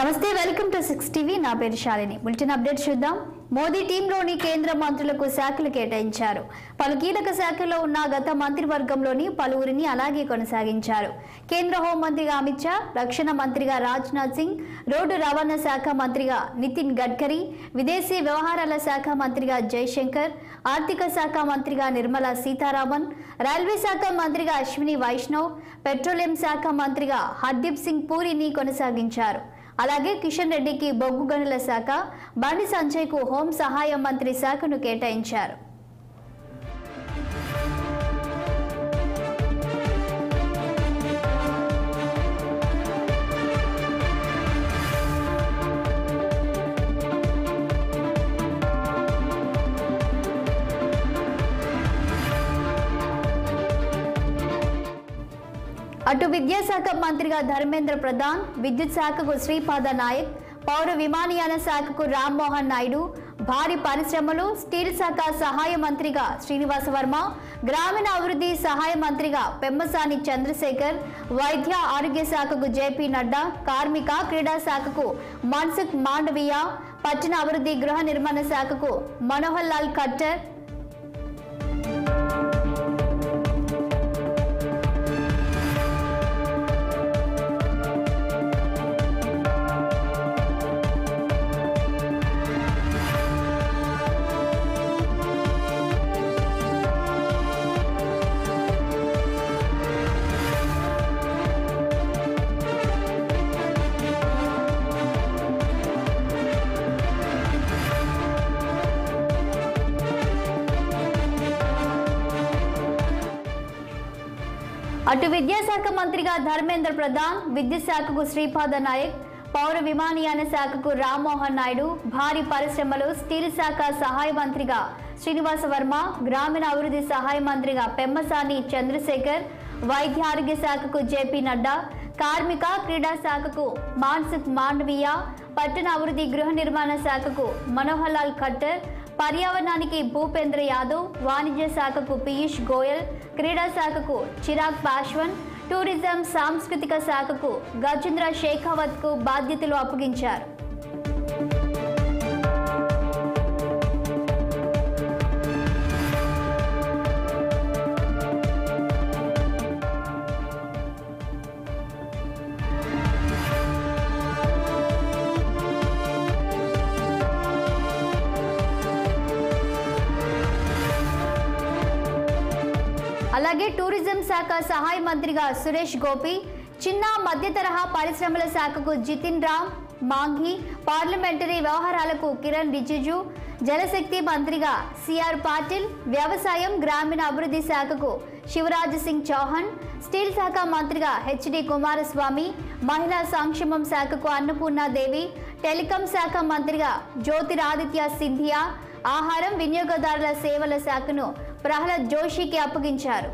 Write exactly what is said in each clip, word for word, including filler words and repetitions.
నమస్తే, welcome to six TV. నా పేరు శాలిని. బులెటిన్ అప్డేట్ చూద్దాం. మోదీ టీంలోని కేంద్ర మంత్రులకు శాఖలు కేటాయించారు. పలు కీలక శాఖల్లో ఉన్న గత మంత్రివర్గంలోని పలువురిని అలాగే కొనసాగించారు. కేంద్ర హోంమంత్రిగా అమిత్ షా, రక్షణ మంత్రిగా రాజ్నాథ్ సింగ్, రోడ్డు రవాణా శాఖ మంత్రిగా నితిన్ గడ్కరీ, విదేశీ వ్యవహారాల శాఖ మంత్రిగా జైశంకర్, ఆర్థిక శాఖ మంత్రిగా నిర్మలా సీతారామన్, రైల్వే శాఖ మంత్రిగా అశ్విని వైష్ణవ్, పెట్రోలియం శాఖ మంత్రిగా హర్దీప్ సింగ్ పూరిని కొనసాగించారు. అలాగే కిషన్ రెడ్డికి బొగ్గు గనుల శాఖ, బండి సంజయ్కు హోం సహాయ మంత్రి శాఖను కేటాయించారు. అటు విద్యాశాఖ మంత్రిగా ధర్మేంద్ర ప్రధాన్, విద్యుత్ శాఖకు శ్రీపాద నాయక్, పౌర విమానయాన శాఖకు రామ్మోహన్ నాయుడు, భారీ పరిశ్రమలు, స్టీల్ శాఖ సహాయ మంత్రిగా శ్రీనివాస వర్మ, గ్రామీణ అభివృద్ధి సహాయ మంత్రిగా పెమ్మసాని చంద్రశేఖర్, వైద్య ఆరోగ్య శాఖకు జేపీ నడ్డా, కార్మిక క్రీడా శాఖకు మన్సుఖ్ మాండవీయ, పట్టణ అభివృద్ధి గృహ నిర్మాణ శాఖకు మనోహర్ లాల్ ఖట్టర్, అటు విద్యాశాఖ మంత్రిగా ధర్మేంద్ర ప్రధాన్, విద్యుత్ శాఖకు శ్రీపాద నాయక్, పౌర విమానయాన శాఖకు రామ్మోహన్ నాయుడు, భారీ పరిశ్రమలు, స్టీల్ శాఖ సహాయ మంత్రిగా శ్రీనివాస వర్మ, గ్రామీణ అభివృద్ధి సహాయ మంత్రిగా పెమ్మసాని చంద్రశేఖర్, వైద్య ఆరోగ్య శాఖకు జేపీ నడ్డా, కార్మిక క్రీడా శాఖకు మన్సుఖ్ మాండవీయ, పట్టణ అభివృద్ధి గృహ నిర్మాణ శాఖకు మనోహర్ లాల్ ఖట్టర్, పర్యావరణానికి భూపేంద్ర యాదవ్, వాణిజ్య శాఖకు పీయూష్ గోయల్, క్రీడా శాఖకు చిరాగ్ పాశ్వాన్, టూరిజం సాంస్కృతిక శాఖకు గజేంద్ర షేఖావత్ కు బాధ్యతలు అప్పగించారు. అలాగే టూరిజం శాఖ సహాయ మంత్రిగా సురేష్ గోపి, చిన్న మధ్య తరహా పరిశ్రమల శాఖకు జితిన్ రామ్ మాంఘీ, పార్లమెంటరీ వ్యవహారాలకు కిరణ్ రిజిజు, జలశక్తి మంత్రిగా సిఆర్ పాటిల్, వ్యవసాయం గ్రామీణ అభివృద్ధి శాఖకు శివరాజ్ సింగ్ చౌహాన్, స్టీల్ శాఖ మంత్రిగా హెచ్డి కుమారస్వామి, మహిళా సంక్షేమం శాఖకు అన్నపూర్ణాదేవి, టెలికాం శాఖ మంత్రిగా జ్యోతిరాదిత్య సింధియా, ఆహారం వినియోగదారుల సేవల శాఖను ప్రహ్లాద్ జోషికి అప్పగించారు.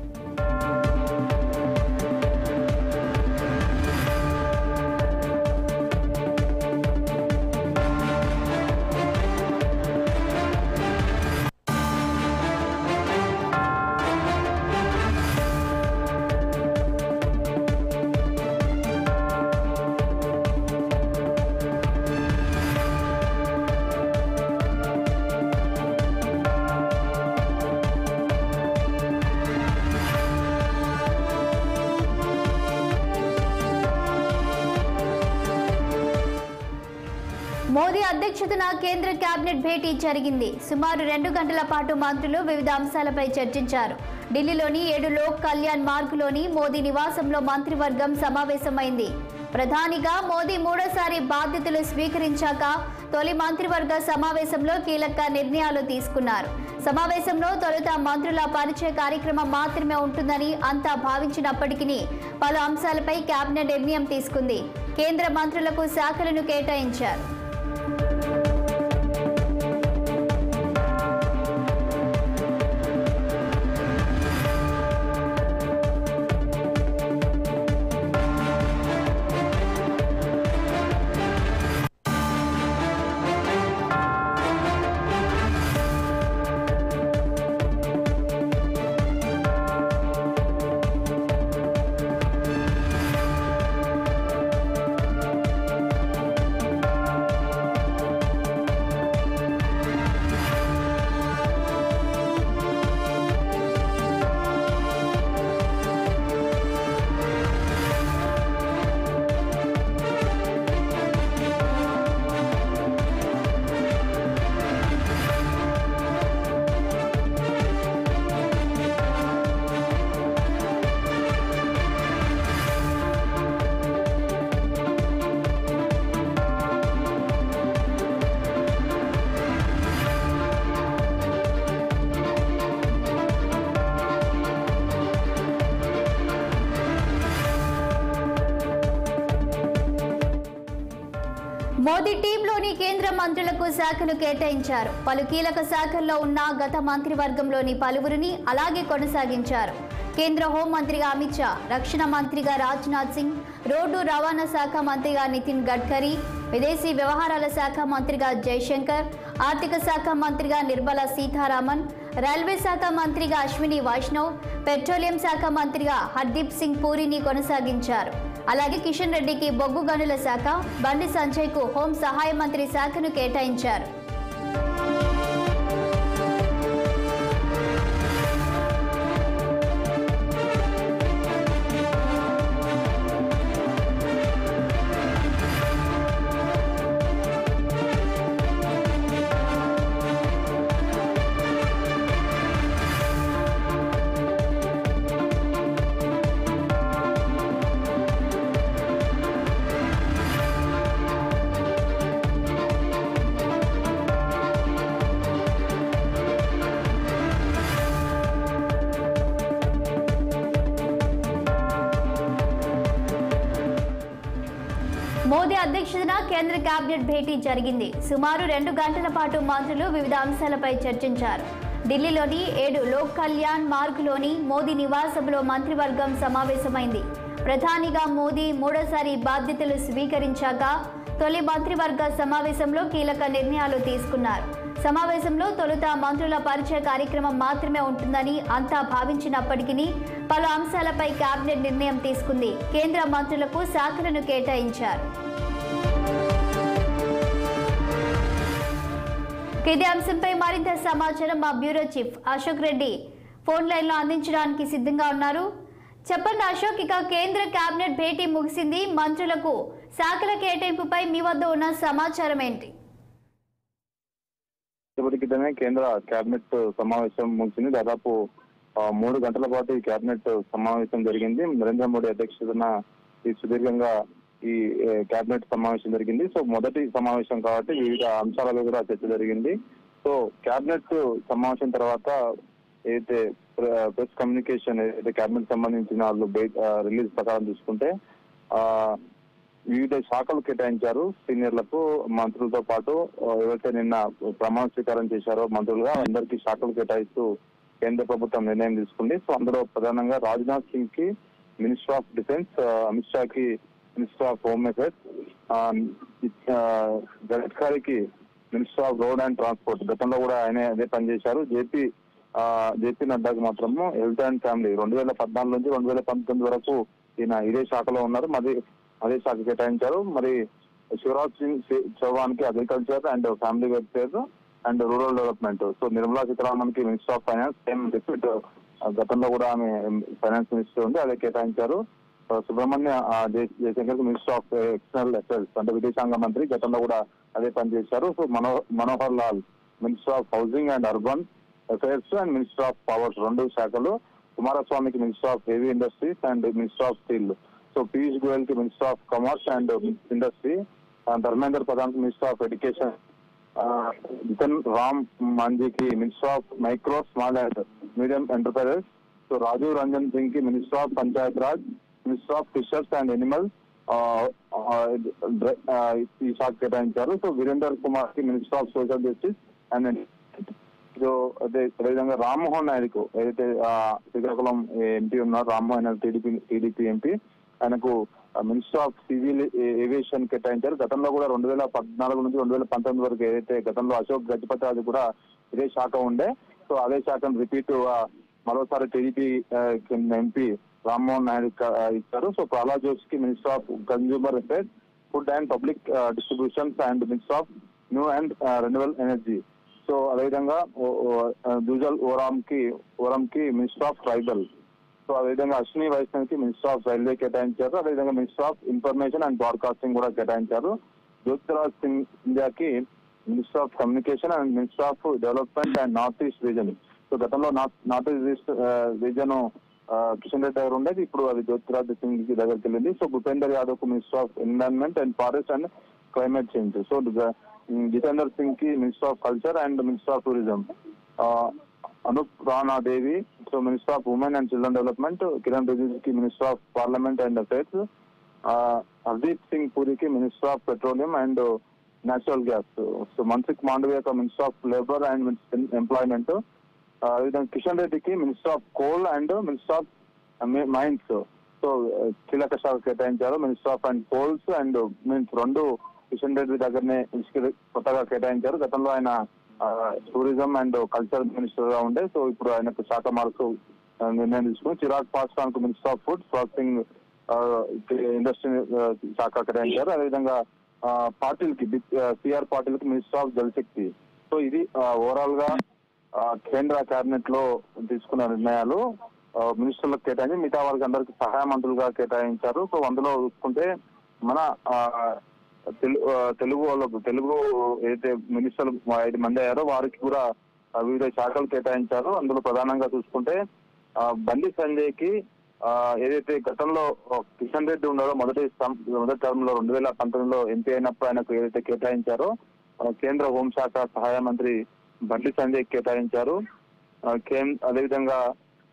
మోదీ అధ్యక్షతన కేంద్ర కేబినెట్ భేటీ జరిగింది. సుమారు రెండు గంటల పాటు మంత్రులు వివిధ అంశాలపై చర్చించారు. ఢిల్లీలోని ఏడు లోక్ కళ్యాణ్ మార్గ్లోని మోదీ నివాసంలో మంత్రివర్గం సమావేశమైంది. ప్రధానిగా మోదీ మూడోసారి బాధ్యతలు స్వీకరించాక తొలి మంత్రివర్గ సమావేశంలో కీలక నిర్ణయాలు తీసుకున్నారు. సమావేశంలో తొలుత మంత్రుల పరిచయ కార్యక్రమం మాత్రమే ఉంటుందని అంతా భావించినప్పటికీ పలు అంశాలపై కేబినెట్ నిర్ణయం తీసుకుంది. కేంద్ర మంత్రులకు శాఖలను కేటాయించారు. మోదీ టీంలోని కేంద్ర మంత్రులకు శాఖలు కేటాయించారు. పలు కీలక శాఖల్లో ఉన్న గత మంత్రివర్గంలోని పలువురిని అలాగే కొనసాగించారు. కేంద్ర హోంమంత్రిగా అమిత్ షా, రక్షణ మంత్రిగా రాజ్నాథ్ సింగ్, రోడ్డు రవాణా శాఖ మంత్రిగా నితిన్ గడ్కరీ, విదేశీ వ్యవహారాల శాఖ మంత్రిగా జైశంకర్, ఆర్థిక శాఖ మంత్రిగా నిర్మలా సీతారామన్, రైల్వే శాఖ మంత్రిగా అశ్విని వైష్ణవ్, పెట్రోలియం శాఖ మంత్రిగా హర్దీప్ సింగ్ పూరిని కొనసాగించారు. అలాగే కిషన్ రెడ్డికి బొగ్గు గనుల శాఖ, బండి సంజయ్కు హోం సహాయ మంత్రి శాఖను కేటాయించారు. మోదీ అధ్యక్షతన కేంద్ర కేబినెట్ భేటీ జరిగింది. సుమారు రెండు గంటల పాటు మంత్రులు వివిధ అంశాలపై చర్చించారు. ఢిల్లీలోని ఏడు లోక్ కళ్యాణ్ మార్గ్లోని మోదీ నివాసంలో మంత్రివర్గం సమావేశమైంది. ప్రధానిగా మోదీ మూడోసారి బాధ్యతలు స్వీకరించాక తొలి మంత్రివర్గ సమావేశంలో కీలక నిర్ణయాలు తీసుకున్నారు. సమావేశంలో తొలుత మంత్రుల పరిచయ కార్యక్రమం మాత్రమే ఉంటుందని అంతా భావించినప్పటికీ పలు అంశాలపై కేబినెట్ నిర్ణయం తీసుకుంది. కేంద్ర మంత్రులకు శాఖలను కేటాయించారు. ఇదే అంశంపై మరింత సమాచారం మా bureau chief Ashok Reddy phone లైన్లో అందించడానికి సిద్ధంగా ఉన్నారు. చెప్పండి అశోక్, ఇక కేంద్ర కేబినెట్ భేటీ ముగిసింది. మంత్రులకు శాఖల కేటాయింపుపై మీ వద్ద ఉన్న సమాచారం ఏంటి? క్రితమే కేంద్ర కేబినెట్ సమావేశం ముగిసింది. దాదాపు మూడు గంటల పాటు ఈ కేబినెట్ సమావేశం జరిగింది. నరేంద్ర మోడీ అధ్యక్షతన ఈ సుదీర్ఘంగా ఈ కేబినెట్ సమావేశం జరిగింది. సో మొదటి సమావేశం కాబట్టి వివిధ అంశాలలో కూడా చర్చ జరిగింది. సో కేబినెట్ సమావేశం తర్వాత ఏదైతే ప్రెస్ కమ్యూనికేషన్ ఏదైతే కేబినెట్ సంబంధించిన వాళ్ళు రిలీజ్ ప్రకారం చూసుకుంటే ఆ వివిధ శాఖలు కేటాయించారు. సీనియర్లకు మంత్రులతో పాటు ఎవరైతే నిన్న ప్రమాణ స్వీకారం చేశారో మంత్రులుగా అందరికీ శాఖలు కేటాయిస్తూ కేంద్ర ప్రభుత్వం నిర్ణయం తీసుకుంది. సో అందులో ప్రధానంగా రాజ్నాథ్ సింగ్ కి minister of defence, Amit Shah కి మినిస్టర్ ఆఫ్ హోమ్ అఫైర్స్, గడ్కరీకి minister of road and transport, గతంలో కూడా ఆయన అదే పనిచేశారు. జేపీ జేపీ నడ్డాకి మాత్రము హెల్త్ అండ్ ఫ్యామిలీ రెండు వేల పద్నాలుగు నుంచి రెండు వేల పంతొమ్మిది వరకు ఈయన ఇదే శాఖలో ఉన్నారు. మరి అదే శాఖ కేటాయించారు. మరి శివరాజ్ సింగ్ చౌహాన్ కి agriculture and family welfare and rural development. So Nirmala Sitharaman కి మినిస్టర్ ఆఫ్ ఫైనాన్స్, సేమ్ డిప్యూట్ గతంలో కూడా ఆమె ఫైనాన్స్ మినిస్టర్ ఉంది, అదే కేటాయించారు. సుబ్రహ్మణ్య జయశంకర్ కి మినిస్టర్ ఆఫ్ ఎక్స్టర్నల్ అఫైర్స్ అంటే విదేశాంగ మంత్రి, గతంలో కూడా అదే పనిచేశారు. So Mano Manohar Lal minister of housing and urban affairs and minister of powers రెండు శాఖలు. కుమారస్వామికి minister of heavy industries and minister of steel. So Piyush Goyal కి minister of commerce and industry, Dharmendra Pradhan కి minister of education, Jitan Ram మాంజీకి minister of micro small and medium enterprises. So Rajiv Ranjan Singh కి minister of Panchayat Raj, minister of fishers and animals ఈ శాఖ కేటాయించారు. So Virender Kumar కి minister of social justice and so అదే అదేవిధంగా రామ్మోహన్ నాయుడుకు ఏదైతే శ్రీకాకుళం ఎంపీ ఉన్నారు Rammohan Naidu TDP TDP MP, ఆయనకు మినిస్టర్ ఆఫ్ సివిల్ ఏవియేషన్ కేటాయించారు. గతంలో కూడా రెండు వేల పద్నాలుగు నుంచి రెండు వేల పంతొమ్మిది వరకు ఏదైతే గతంలో అశోక్ గజపతి రాజు కూడా ఇదే శాఖ ఉండే, సో అదే శాఖను రిపీట్ మరోసారి టీడీపీ ఎంపీ రామ్మోహన్ నాయుడు ఇచ్చారు. సో ప్రహ్లాద్ జోషికి minister of consumer affairs, food and public distributions and minister of new and renewal energy. So అదేవిధంగా జూజల్ ఓరామ్ కి ఓరామ్ కి మినిస్టర్ ఆఫ్ ట్రైబల్. సో అదేవిధంగా అశ్విని వైష్ణవ్ కి మినిస్టర్ ఆఫ్ రైల్వే కేటాయించారు. అదేవిధంగా minister of information and broadcasting కూడా కేటాయించారు. జ్యోతిరాజ్ సింగ్ ఇండియాకి minister of communication and minister of development and north east region. So గతంలో north north east region Kishan Reddy దగ్గర ఉండేది, ఇప్పుడు అది జ్యోతిరాజ్ సింగ్ కి దగ్గరికి వెళ్ళింది. సో భూపేందర్ యాదవ్ కు minister of environment and forest and climate change. So Jitender Singh కి minister of culture and minister of tourism. Anoop Rana Devi so minister of women and children development. Kiren Rijiju కి minister of parliament and affairs. Hardeep Singh పూరికి minister of petroleum and natural gas, so Mansukh Mandaviya minister of labour and employment, అదేవిధంగా కిషన్ రెడ్డికి minister of coal and minister of mines, so కీలక శాఖ కేటాయించారు. Minister of and coals and means రెండు కిషన్ రెడ్డి దగ్గరనే కొత్తగా కేటాయించారు. గతంలో ఆయన టూరిజం అండ్ కల్చర్ మినిస్టర్ గా ఉండే, సో ఇప్పుడు ఆయనకు శాఖ మార్పు నిర్ణయం తీసుకుని చిరాగ్ పాస్వాన్ కు minister of food processing industry శాఖ కేటాయించారు. అదేవిధంగా పాటిల్ కి సిఆర్ పాటిల్ కి మినిస్టర్ ఆఫ్ జలశక్తి. సో ఇది ఓవరాల్ గా కేంద్ర కేబినెట్ లో తీసుకున్న నిర్ణయాలు. మినిస్టర్లకు కేటాయించి మిగతా వారికి అందరికి సహాయ మంత్రులుగా కేటాయించారు. సో అందులో చూసుకుంటే మన తెలుగు వాళ్ళకు తెలుగు ఏదైతే మినిస్టర్లు ఐదు మంది అయ్యారో వారికి కూడా వివిధ శాఖలు కేటాయించారు. అందులో ప్రధానంగా చూసుకుంటే బండి సంజయ్ కి ఏదైతే గతంలో కిషన్ రెడ్డి ఉన్నారో మొదటి మొదటి టర్మ్ లో రెండు వేల పంతొమ్మిదిలో ఎంపీ అయినప్పుడు ఆయనకు ఏదైతే కేటాయించారో కేంద్ర హోంశాఖ సహాయ మంత్రి బండి సంజయ్ కేటాయించారు. అదేవిధంగా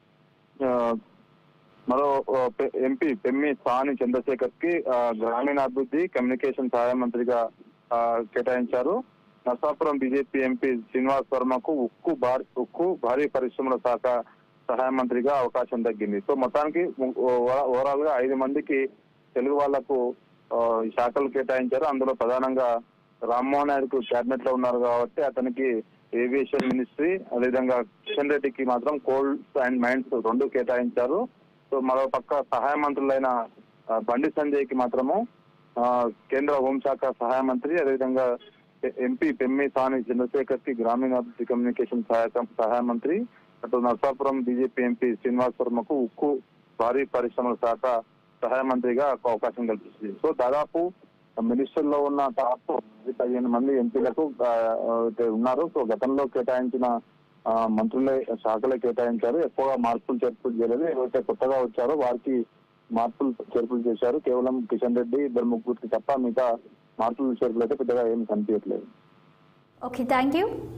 మరో ఎంపీ పెమ్మి సాని చంద్రశేఖర్ కి గ్రామీణాభివృద్ధి కమ్యూనికేషన్ సహాయ మంత్రిగా కేటాయించారు. నర్సాపురం బీజేపీ ఎంపీ శ్రీనివాస్ వర్మకు ఉక్కు భారీ ఉక్కు భారీ పరిశ్రమల శాఖ సహాయ మంత్రిగా అవకాశం తగ్గింది. సో మొత్తానికి ఓవరాల్ గా ఐదు మందికి తెలుగు వాళ్లకు శాఖలు కేటాయించారు. అందులో ప్రధానంగా రామ్మోహన్ నాయుడుకు క్యాబినెట్ లో ఉన్నారు కాబట్టి అతనికి ఏవియేషన్ మినిస్ట్రీ, అదేవిధంగా కిషన్ రెడ్డికి మాత్రం కోల్స్ అండ్ మైన్స్ రెండు కేటాయించారు. సో మరో పక్క సహాయ మంత్రులైన బండి సంజయ్ కి మాత్రము కేంద్ర హోంశాఖ సహాయ మంత్రి, అదేవిధంగా ఎంపీ పెమ్మి సాని చంద్రశేఖర్ కి గ్రామీణాభివృద్ధి కమ్యూనికేషన్ సహాయ సహాయ మంత్రి, అటు నర్సాపురం బీజేపీ ఎంపీ శ్రీనివాస్ వర్మకు ఉక్కు భారీ పరిశ్రమల శాఖ సహాయ మంత్రిగా అవకాశం కల్పిస్తుంది. సో దాదాపు మినిస్టర్ లో ఉన్న టాప్ పదిహేను మంది ఎంపీలకు ఉన్నారు. సో గతంలో కేటాయించిన మంత్రులే శాఖలే కేటాయించారు. ఎక్కువగా మార్పులు చేర్పులు చేయలేదు. ఎవరైతే కొత్తగా వచ్చారో వారికి మార్పులు చేర్పులు చేశారు. కేవలం కిషన్ రెడ్డి ఇద్దరు ముగ్గురికి తప్ప మిగతా మార్పులు చేర్పులు అయితే పెద్దగా ఏమి కనిపించట్లేదు. Okay, thank you.